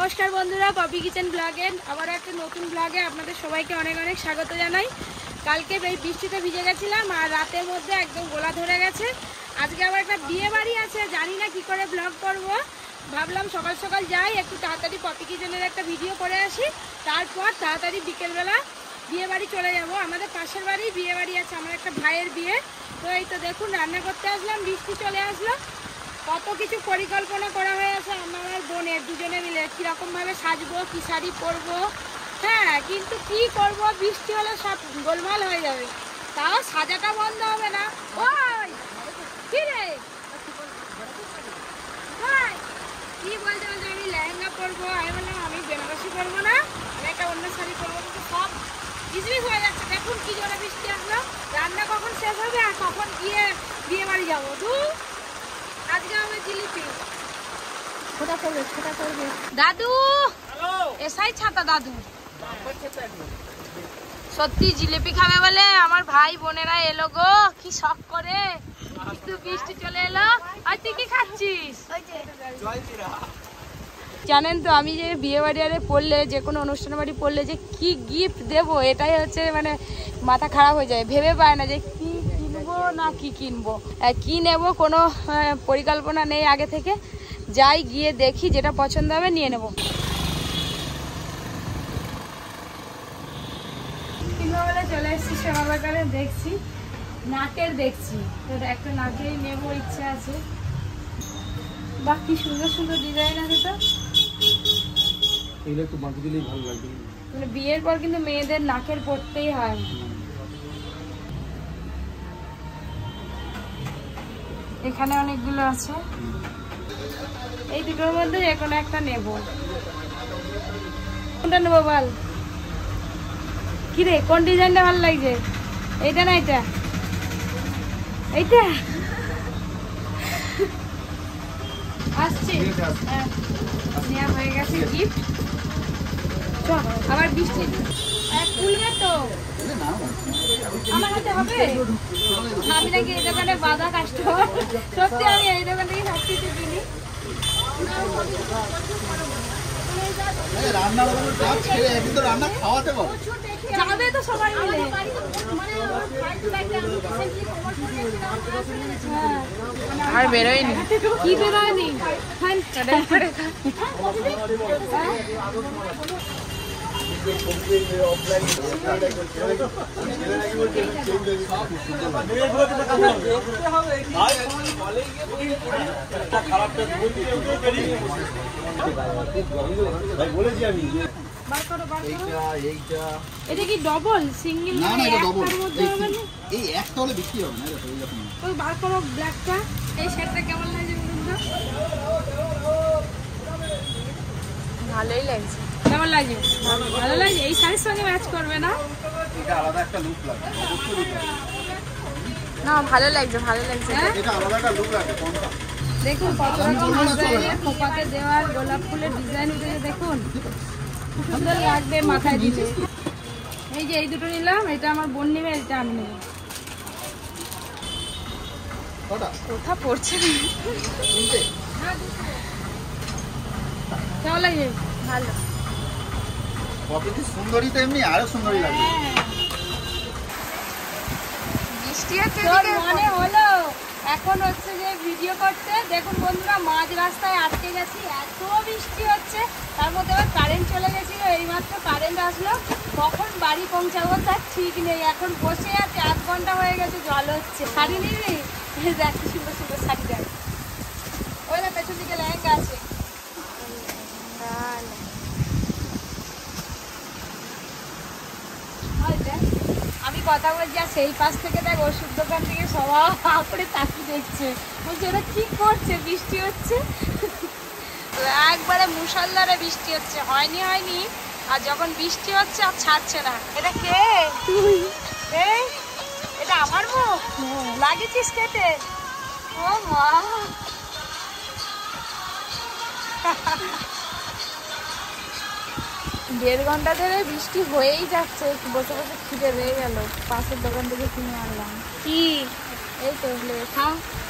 নমস্কার বন্ধুরা, poppy kitchen ব্লগে আবার একটা নতুন ব্লগে আপনাদের সবাইকে অনেক অনেক স্বাগত জানাই। কালকে এই বৃষ্টিতে ভিজে গেছিলাম আর রাতের মধ্যে একদম গোলা ধরে গেছে। আজকে আবার একটা বিয়ে বাড়ি আছে, জানি না কি করে ব্লগ করব। ভাবলাম সকাল সকাল যাই, একটু তাড়াতাড়ি পপি কিচেনের একটা ভিডিও করে আসি, তারপর তাড়াতাড়ি বিকেলবেলা বিয়ে বাড়ি চলে যাব। আমাদের পাশের বাড়ি বিয়ে বাড়ি আছে, আমার একটা ভাইয়ের বিয়ে। তো এই তো দেখুন রান্না করতে আসলাম, বৃষ্টি চলে আসলো। কত কিছু পরিকল্পনা করা হয়ে আছে আমার আর বোনের দুজনে মিলে, কীরকমভাবে সাজবো, কী শাড়ি পরবো। হ্যাঁ, কিন্তু কি করব, বৃষ্টি হলে সব গোলমাল হয়ে যাবে। তাও সাজাটা বন্ধ হবে না। ওই কি রে, কি বলতে বলতে আমি লেহেঙ্গা পরবো, আমি বললাম আমি বেনারসি পরবো না, আমি একটা অন্য শাড়ি পরবো। কিন্তু সব বিজনেস হয়ে যাচ্ছে। দেখুন কি জোরে বৃষ্টি আসলো, রান্না কখন শেষ হবে আর কখন গিয়ে বিয়ে বাড়ি যাবো। আজকে হবে জিলিপি। ছোটা করবে দাদু, এসাই ছাতা দাদু। সত্যি জিলিপি খাবে বলে আমার ভাই বোনেরা এলো গো, কি শখ করে। কিন্তু বৃষ্টি চলে এলো। আর তুই কি খাচ্ছিস? জানেন তো আমি যে বিয়ে বাড়ি আরে পড়লে, যে কোনো অনুষ্ঠান বাড়ি পড়লে যে কি গিফট দেবো, এটাই হচ্ছে মানে মাথা খারাপ হয়ে যায়। ভেবে পায় না যে কি কিনবো না কি কিনবো, কি নেবো, কোনো পরিকল্পনা নেই আগে থেকে। যাই গিয়ে দেখি যেটা পছন্দ হবে নিয়ে নেবো। কিনবো চলে এসেছি সোনা বাজারে, দেখছি নাকের, দেখছি তো একটা নাকেই নেবো, ইচ্ছা আছে। বাহ কি সুন্দর সুন্দর ডিজাইন আছে। তো এগুলো একটু বাঁধি দিলেই ভালো লাগবে। মানে বিয়ের পর কিন্তু মেয়েদের নাকের পড়তেই হয়। এখানে অনেকগুলো আছে, এই দুটোর মধ্যে যে কোনো একটা নেব। কোনটা নেবো বল? কি রে, কোন ডিজাইনটা ভালো লাগছে? এইটা না এটা? এইটা আসছে, হ্যাঁ নেওয়া হয়ে গেছে গিফট। চল আবার বৃষ্টি খুলবে তো, আমার হাতে হবে। আমি নাকি এই দোকানে বাধা কাস্টমার, সত্যি আমি এই দোকান থেকে সব কিছু কিনি। যাবে তো সবাই মিলে। আর বেরোয়নি, কি বেরোয়নি? এটা কি ডবল সিঙ্গেল? না না, এটা ডবল। এই একটা হলে বিক্রি হবে না। ওই বার করো ব্ল্যাকটা। এই শার্টটা কেমন লাগছে বলুন তো? ভালোই লাগছে। কেমন লাগছে? ভালো লাগছে। এই শাড়ির সঙ্গে ম্যাচ করবে না? এটা আলাদা একটা লুক লাগে। না ভালো লাগছে, ভালো লাগছে। এটা আলাদা একটা লুক লাগে কোনটা? দেখুন কত রকম ডিজাইনের খোপাতে দেওয়ার গোলাপ ফুলের ডিজাইন উঠেছে, দেখুন সুন্দর লাগবে মাথায় দিতে। এই যে এই দুটো নিলাম, এটা আমার বোন নেবে, এটা আমি নেব। কোথা পড়ছে না? কেমন লাগছে? ভালো। কপিটি সুন্দরী তো এমনি আরো সুন্দরী লাগে। বৃষ্টি হচ্ছে, মনে হলো এখন হচ্ছে যে ভিডিও করতে। দেখুন বন্ধুরা, মাঝ রাস্তায় আটকে গেছি, এত বৃষ্টি হচ্ছে। তার মধ্যে আবার কারেন্ট চলে গেছিল, এইমাত্র কারেন্ট আসলো। কখন বাড়ি পৌঁছাবো তার ঠিক নেই। এখন বসে আছে, 8 ঘন্টা হয়ে গেছে, জল হচ্ছে। শাড়ি নিবি? দেখ কি সুন্দর সুন্দর শাড়ি, দেখ ওই না পেছন দিকে লেহেঙ্গা আছে। আমি কথা বলছি আর সেই পাশ থেকে দেখ ওষুধ দোকান থেকে সবাই করে তাকিয়ে দেখছে, বলছে ওরা কি করছে, বৃষ্টি হচ্ছে। একবারে মুষলধারে বৃষ্টি হচ্ছে, হয়নি আর যখন বৃষ্টি হচ্ছে আর ছাড়ছে না। এটা কে তুই? এই এটা আমার মুখ লাগিয়েছিস কেটে? ও মা, 1.5 ঘন্টা ধরে বৃষ্টি হয়েই যাচ্ছে। বসে বসে খিদে পেয়ে গেল, পাশের দোকান থেকে কিনে আনলাম। কি এই তো লেখা।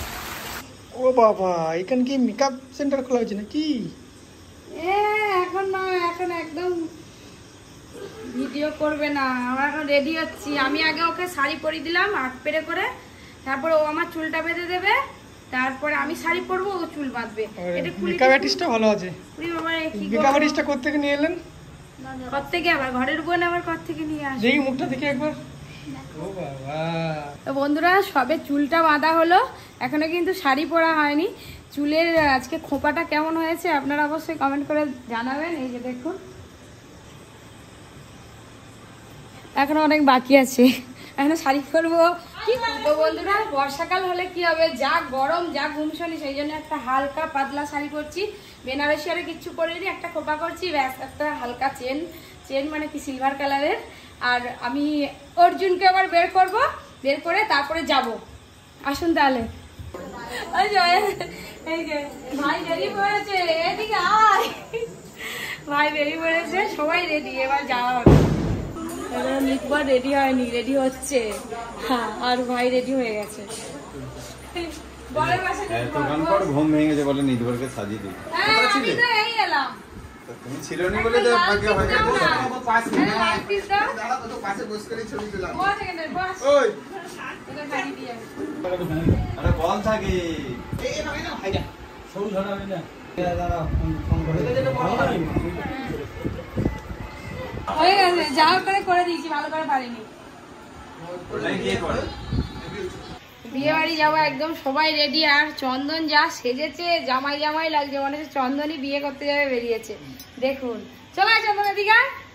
ও বাবা, এখানে কি মেকআপ সেন্টার খোলা হয়েছে নাকি? এখন এখন একদম ভিডিও করবে না, আমরা এখন রেডি হচ্ছি। আমি আগে ওকে শাড়ি পরিয়ে দিলাম আট পেরে করে, তারপর ও আমার চুলটা বেঁধে দেবে, তারপরে আমি শাড়ি পরবো, ও চুল বাঁধবে। এটা মেকআপ আর্টিস্টটা ভালো আছে। মেকআপ আর্টিস্টটা কোথা থেকে নিয়ে এলেন? কত থেকে আবার ঘরের বোন আবার কত থেকে নিয়ে আসে। যেই মুখটা দেখি একবার। ও বাবা। তো বন্ধুরা সবে চুলটা বাঁধা হলো, এখনো কিন্তু শাড়ি পরা হয়নি। চুলের আজকে খোঁপাটা কেমন হয়েছে আপনারা অবশ্যই কমেন্ট করে জানাবেন। এই যে দেখুন এখনো অনেক বাকি আছে, এখনো শাড়ি পরবো। কি তো বন্ধুরা বর্ষাকাল হলে কি হবে, যা গরম যা গুমসনি, সেই জন্য একটা হালকা পাতলা শাড়ি পরছি, বেনারসি আর কিচ্ছু পরিনি, একটা খোপা করছি, ব্যাস একটা হালকা চেন মানে কি সিলভার কালারের। আর আমি অর্জুনকে আবার বের করব, বের করে তারপরে যাব। আসুন তাহলে। এই যে ভাই রেডি হয়েছে, এদিকে আয়। ভাই রেডি হয়েছে, সবাই রেডি, এবার যাওয়া হবে। নিকবার রেডি হয়নি, রেডি হচ্ছে। হ্যাঁ, আর ভাই রেডি হয়ে গেছে। ঘুম ভেঙে গেছে বলে নির্ভরকে সাজিয়ে দিই। আমি তো এই এলাম। তুমি ছিল না বলে তো ভাগ্য হয়ে গেছে। পাশে বসে করে ছবি দিলাম। ওই এটা খালি দিয়ে আরে বল থাকে। সরু ধরা হবে না। হয়ে গেছে, যা করে দিয়েছি, ভালো করে পারিনি। বিয়ে বাড়ি যাবো, একদম সবাই রেডি। আর চন্দন যা সেজেছে, জামাই জামাই লাগছে, মনে হচ্ছে চন্দনই বিয়ে করতে যাবে বেরিয়েছে। দেখুন, চলো চন্দন এদিকে।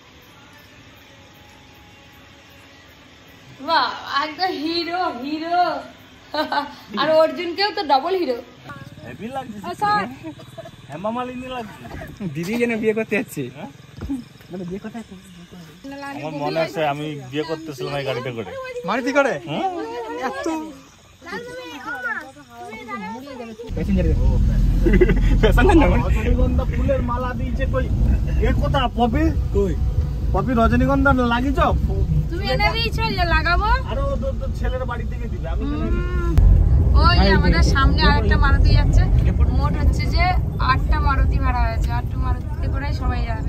বাহ, একদম হিরো হিরো। আর অর্জুনকেও তো ডবল হিরো। হেভি লাগছে, হেমা মালিনী লাগছে। দিদি যেন বিয়ে করতে যাচ্ছে। আমার মনে আছে আমি বিয়ে করতেছিলাম এই গাড়িতে করে। মারুতি করে এত রজনীগন্ধা ফুলের মালা দিয়েছে কই এ কথা পপি কই পপি রজনীগন্ধা লাগিয়েছ তুমি এনে দিয়েছো যে লাগাবো, আরো ছেলের বাড়ি থেকে দিবে। আমি ওই আমাদের সামনে আরেকটা মারুতি যাচ্ছে, মোট হচ্ছে যে 8টা মারুতি ভাড়া হয়েছে, 8টা মারুতিতে করে সবাই যাবে।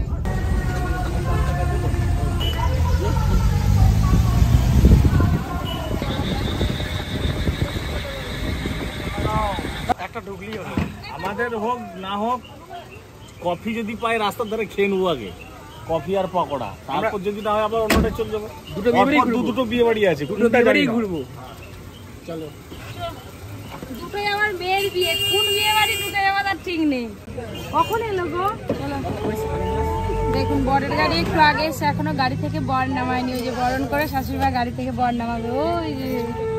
একটা ঢুকলি হলো। আমাদের হোক না হোক কফি যদি পাই রাস্তার ধারে খেয়ে নেবো আগে, কফি আর পকোড়া। তারপর যদি না হয় আবার অন্যটা চলে যাবো। দুটো বিয়ে বাড়ি আছে, দুটো বিয়ে বাড়ি ঘুরবো। চলো। দুটোই আমার মেয়ের বিয়ে, কোন বিয়ে বাড়ি দুটোই আমার আর ঠিক নেই। কখন এলো গো? চলো। দেখুন বরের গাড়ি একটু আগে এসে, এখনো গাড়ি থেকে বর নামায়নি। ওই যে বরণ করে শাশুড়িমা গাড়ি থেকে বর নামাবে। ওই যে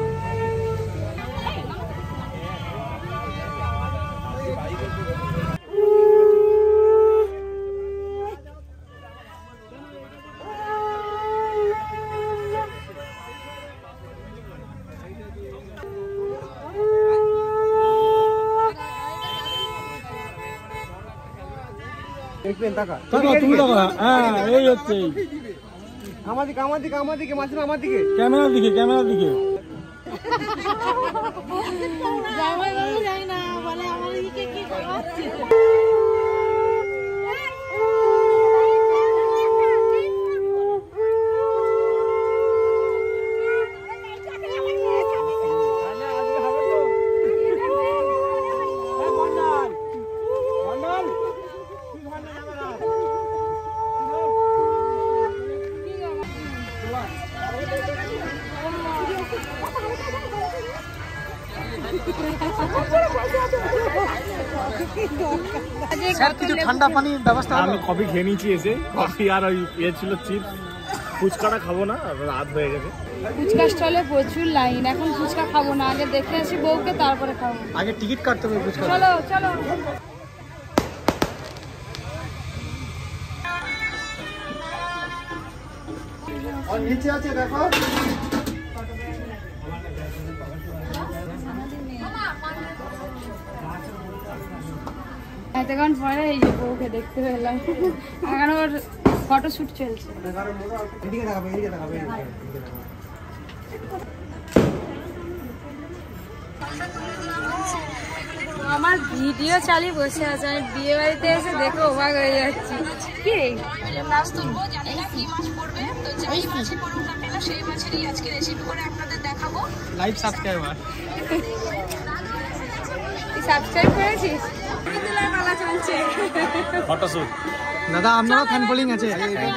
তুমি দেখো। হ্যাঁ এই হচ্ছে আমাদিকে মাঝে আমার দিকে ক্যামেরার দিকে, ক্যামেরার দিকে। কিছু ঠান্ডা পানির ব্যবস্থা। আমি কফি খেয়ে নিয়েছি এসে, কফি আর ওই ইয়ে ছিল চিপস। ফুচকাটা খাবো না, রাত হয়ে গেছে। ফুচকা স্টলে প্রচুর লাইন, এখন ফুচকা খাবো না, আগে দেখে আসি বউকে তারপরে খাবো। আগে টিকিট কাটতে হবে ফুচকা। চলো চলো। আর নিচে আছে দেখো। এতক্ষণ পরে এই যে বউকে দেখতে পেলাম, এখন ওর ফটোশুট চলছে। এদিকে দেখাবে, এদিকে দেখাবে। আমার ভিডিও চালিয়ে বসে আছে, আমি বিয়ে বাড়িতে এসে দেখে অবাক হয়ে যাচ্ছি। কি মাছ তুলবো, জানি না কি মাছ পড়বে, তো যাই মাছ পড়ুক না কেন সেই মাছেরই আজকে রেসিপি করে আপনাদের দেখাবো। লাইভ সাবস্ক্রাইবার তুই সাবস্ক্রাইব করেছিস? তোলার পালা চলছে। ফটোশুট দাদা আপনারও ফ্যান ফলোইং আছে।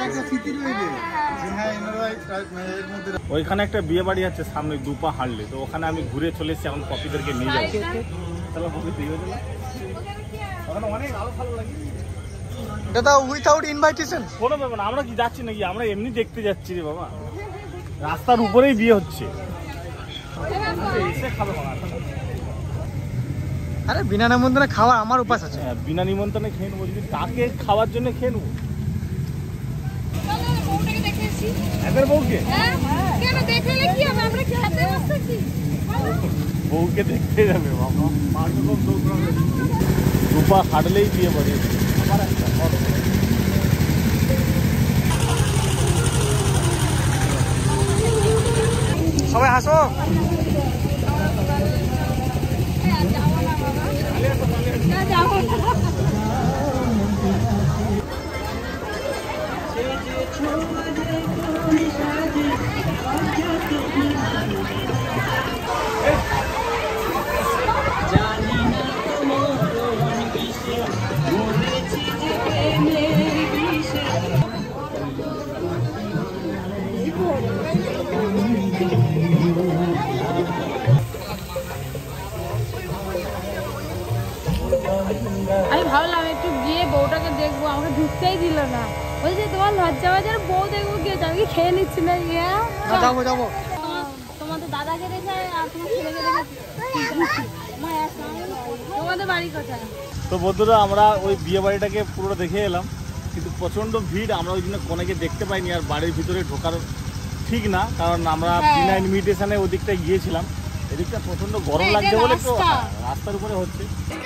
ওইখানে একটা বিয়ে বাড়ি আছে সামনে, দুপা হাঁটলে, তো ওখানে আমি ঘুরে চলে এসেছি, এখন কপিদেরকে নিয়ে যাবো। তাহলে কপি দিয়ে দেবো। ওখানে অনেক আলো ভালো লাগে দাদা উইথাউট ইনভাইটেশন। কোনো ব্যাপার না, আমরা কি যাচ্ছি নাকি, আমরা এমনি দেখতে যাচ্ছি রে বাবা, রাস্তার উপরেই বিয়ে হচ্ছে। এসে খাবে বাবা। আরে বিনা নিমন্ত্রণে খাওয়া আমার উপাস আছে। হ্যাঁ, বিনা নিমন্ত্রণে খেয়ে নেবো, যদি তাকে খাওয়ার জন্য খেয়ে নেবো। এদের বউকে বউকে দেখতে যাবে বাবা, রূপা হাঁটলেই বিয়ে বাড়ি। সবাই হাসো। আমি ভাবলাম একটু গিয়ে বউটাকে দেখবো, আমাকে ঢুকতেই দিল না, বলছে তোমার লজ্জা বাজার বউ দেখবো গিয়েছে, আমি খেয়ে নিচ্ছি না। যাবো যাবো। তোমাদের দাদাকে দেখে আর তোমার ছেলেকে দেখে তোমাদের বাড়ি কোথায়? তো বন্ধুরা, আমরা ওই বিয়ে বাড়িটাকে পুরো দেখে এলাম, কিন্তু প্রচণ্ড ভিড়, আমরা ওই জন্য কোনেকে দেখতে পাইনি। আর বাড়ির ভিতরে ঢোকার ঠিক না, কারণ আমরা বিনা ইনভিটেশনে ওই দিকটা গিয়েছিলাম। এদিকটা প্রচণ্ড গরম লাগছে বলে তো রাস্তার উপরে হচ্ছে।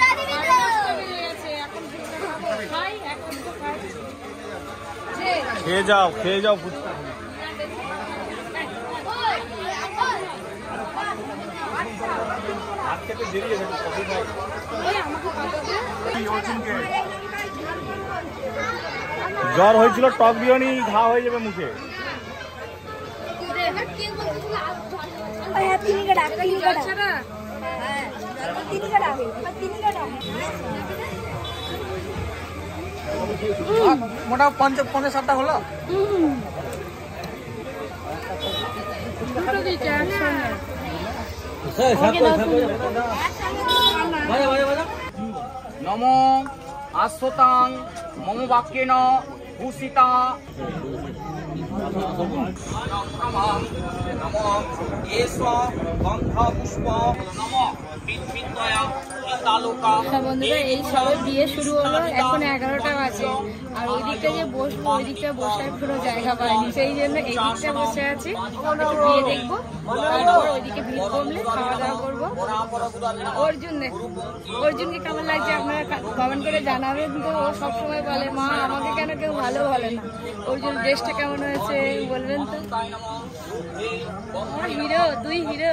খেয়ে যাও ফুচকা। জ্বর হয়েছিল, টক বিরিয়ানি ঘা হয়ে যাবে মুখে। মোটা 50-60টা হলো। নম আশ্বতাং মম বাক্যেন ভূষিতা নম এষ গন্ধ পুষ্প নম বিদ্যয়া তালুকা। বন্ধুরা, এই সবে বিয়ে শুরু হলো, এখন 11টা বাজে, আর ওই দিকটা যে বসবো, ওই দিকটা বসার কোনো জায়গা পাইনি, সেই জন্য এই দিকটা বসে আছি, একটু বিয়ে দেখবো, তারপর ওইদিকে ভিড় কমলে খাওয়া দাওয়া করবো। অর্জুনকে কেমন লাগছে আপনারা কমেন্ট করে জানাবেন। তো ও সবসময় বলে, মা আমাকে কেন কেউ ভালো বলে না, অর্জুন ড্রেসটা কেমন হয়েছে বলবেন তো। হিরো, তুই হিরো।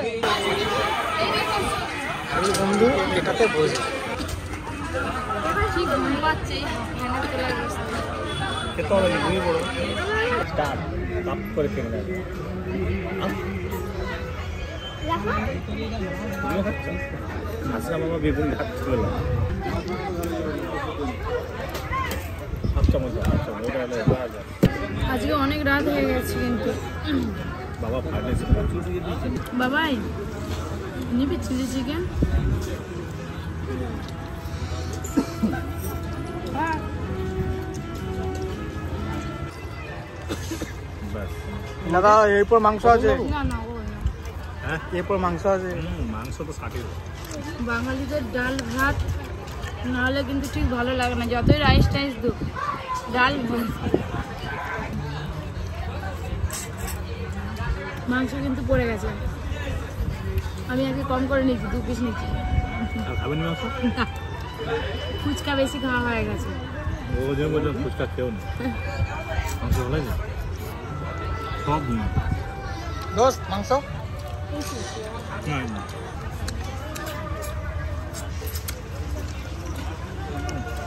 বন্ধু এটাতে বসে ঠিক ঘুম পাচ্ছে, ফ্যানের তলায় বসে। খেতে হবে, ঘুমিয়ে পড়ো। স্টার্ট কাপ করে খেয়ে নেবে। আসলে আমার বেগুন খাচ্ছে বলে আজকে অনেক রাত হয়ে গেছে, কিন্তু বাবা ফার্নেস বাবাই নিবি চিলি চিকেন? দাদা এরপর মাংস আছে। না না, ও না। হ্যাঁ, এরপর মাংস আছে। মাংস তো 60। বাঙালিদের ডাল ভাত নাহলে কিন্তু ঠিক ভালো লাগে না, যতই রাইস টাইস দো, ডাল ভাত। মাংস কিন্তু পড়ে গেছে, আমি আগে কম করে নিচ্ছি, 2 পিস নিচ্ছি। খাবেন মাংস? ফুচকা বেশি খাওয়া হয়ে গেছে। ও যে বলে ফুচকা খেও না, মাংস ভালো লাগে সব না। দোস্ত মাংস না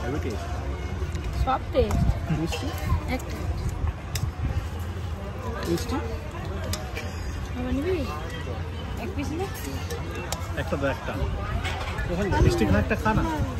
সব টেস্ট মিষ্টি একটা মিষ্টি আবার নিবি এক পিস নে একটা দাও একটা মিষ্টি খা একটা খা না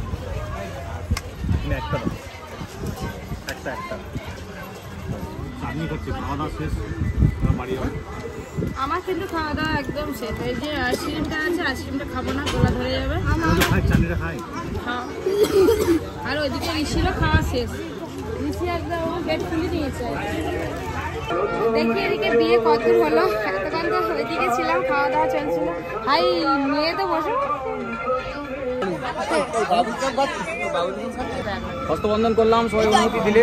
একটা দাও একটা চাটনি করছি খাওয়া দাওয়া শেষ বাড়ি যাবো আমার কিন্তু খাওয়া দাওয়া একদম শেষ এই যে আইসক্রিমটা আছে আইসক্রিমটা খাবো না গলা ধরে যাবে খাই চাটনিটা খাই খাও আর ওইদিকে ঋষিরও খাওয়া শেষ ঋষি একদম পেট ফুলে নিয়েছে দেখি এদিকে বিয়ে কত হলো এতক্ষণ তো ওইদিকে ছিলাম খাওয়া দাওয়া চলছিল হাই মেয়ে তো বসে হস্তবন্ধন করলাম, সবাই অনুমতি দিলে।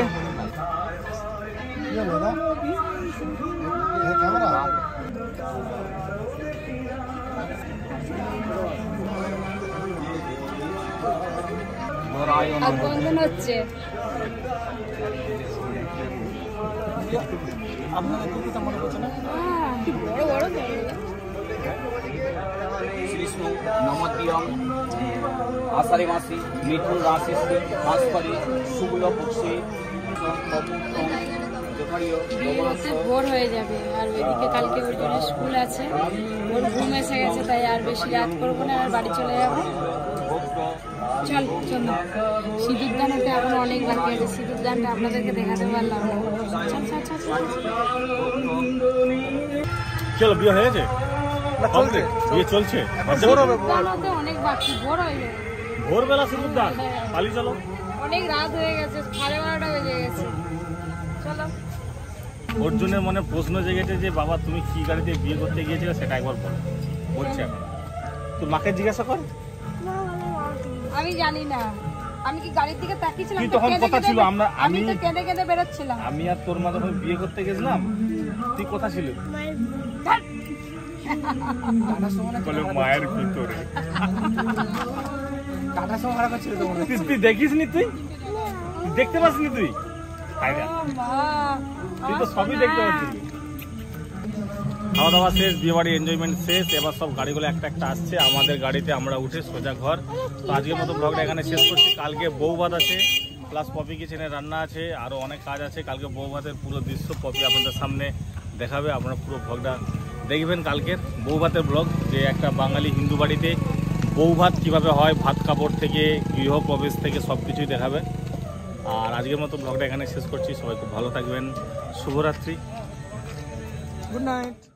হাত বন্ধন হচ্ছে বড় বড় শ্রীষ্ণু নমদ্যম আষাঢ়ে মাসে মিথুন রাশিস্থে মাস করে শুক্ল পক্ষে ভোর হয়ে যাবে আর ওইদিকে কালকে ওর জন্য স্কুল আছে ওর ঘুম এসে গেছে তাই আর বেশি রাত করবো না আর বাড়ি চলে যাবো চল চল সিঁদুর দান হতে এখন অনেক বাকি আছে সিঁদুর দানটা আপনাদেরকে দেখাতে পারলাম না চল চল চল চল চলো বিয়ে হয়ে গেছে বিয়ে চলছে দান হতে অনেক বাকি ভোর হয়ে যাবে ভোরবেলা শুরু দান পালি চলো অনেক রাত হয়ে গেছে 12:30 বেজে গেছে চলো অর্জুনের মনে প্রশ্ন জেগেছে যে বাবা তুমি কি গাড়িতে বিয়ে করতে গিয়েছিলে সেটা একবার বলো বলছে এখন তো মাকে জিজ্ঞাসা কর আমি জানি না আমি কি গাড়ির দিকে তাকিয়েছিলাম কি তখন কথা ছিল আমি তো কেঁদে কেঁদে বেরোচ্ছিলাম আমি আর তোর মা যখন বিয়ে করতে গেছিলাম তুই কথা ছিল বলে মায়ের ভিতরে টাটা সময় খারাপ ছিল তো তুই দেখিস নি তুই দেখতে পাসনি তুই তুই তো সবই দেখতে পাচ্ছিস খাওয়া দাওয়া শেষ বিয়ে বাড়ি এনজয়মেন্ট শেষ এবার সব গাড়িগুলো একটা একটা আসছে আমাদের গাড়িতে আমরা উঠে সোজা ঘর তো আজকের মতো ব্লগটা এখানে শেষ করছি কালকে বউ ভাত আছে প্লাস পপি কিচেনে রান্না আছে আরও অনেক কাজ আছে কালকে বউ ভাতের পুরো দৃশ্য পপি আপনাদের সামনে দেখাবে আপনারা পুরো ব্লগটা দেখবেন কালকের বউ ভাতের ব্লগ যে একটা বাঙালি হিন্দু বাড়িতে বউ ভাত কীভাবে হয় ভাত কাপড় থেকে গৃহপ্রবেশ থেকে সব কিছুই দেখাবে আর আজকের মতো ব্লগটা এখানে শেষ করছি সবাই খুব ভালো থাকবেন শুভরাত্রি গুড নাইট